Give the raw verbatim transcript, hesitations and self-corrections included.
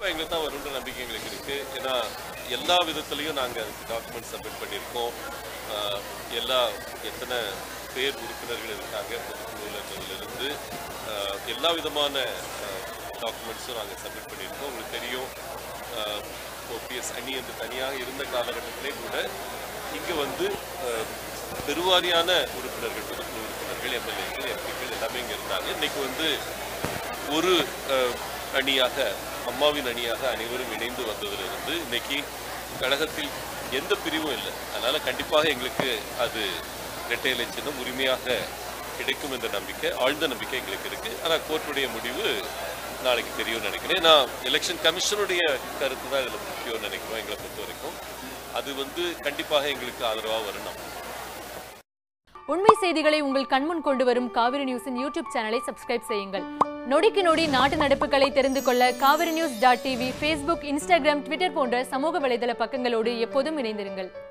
எங்களுக்கு தான் வரும்ன்ற நம்பிக்கை எங்களுக்கு இருக்குது. ஏன்னா எல்லா விதத்துலையும் நாங்கள் அதுக்கு டாக்குமெண்ட் சப்மிட் பண்ணியிருக்கோம். எல்லா எத்தனை பேர் உறுப்பினர்கள் இருக்காங்க பொதுக்குழுவிலிருந்து எல்லா விதமான டாக்குமெண்ட்ஸும் நாங்கள் சப்மிட் பண்ணியிருக்கோம். உங்களுக்கு தெரியும், ஓபிஎஸ் அணி என்று தனியாக இருந்த காலகட்டத்திலே கூட இங்கே வந்து பெருவாரியான உறுப்பினர்கள், பொதுக்குழு உறுப்பினர்கள், எம்எல்ஏக்கள், எம்பிக்கள் எல்லாமே இங்கே இருந்தாங்க. இன்னைக்கு வந்து ஒரு அணியாக, அம்மாவின் அணியாக அனைவரும் இணைந்து வந்ததிலிருந்து இன்னைக்கு கழகத்தில் எந்த பிரிவும் இல்லை. அதனால் கண்டிப்பாக எங்களுக்கு அது இரட்டை இலை சின்னம் உரிமையாக கிடைக்கும் என்ற நம்பிக்கை, ஆழ்ந்த நம்பிக்கை எங்களுக்கு இருக்குது. ஆனால் கோர்ட்டுடைய முடிவு நாளைக்கு தெரியும்னு நினைக்கிறேன். நான் எலெக்ஷன் கமிஷனுடைய கருத்து தான் இதில் முக்கியம்னு நினைக்கிறோம். எங்களை பொறுத்த வரைக்கும் அது வந்து கண்டிப்பாக எங்களுக்கு ஆதரவாக வரணும். உண்மை செய்திகளை உங்கள் கண்முன் கொண்டு வரும் காவிரி நியூஸின் யூடியூப் சேனலை சப்ஸ்கிரைப் செய்யுங்கள். நொடிக்கு நொடி நாட்டு நடப்புகளை தெரிந்து கொள்ள Kaveri news dot TV, Facebook, Instagram, Twitter போன்ற சமூக வலைதள பக்கங்களோடு எப்போதும் இணைந்திருங்கள்.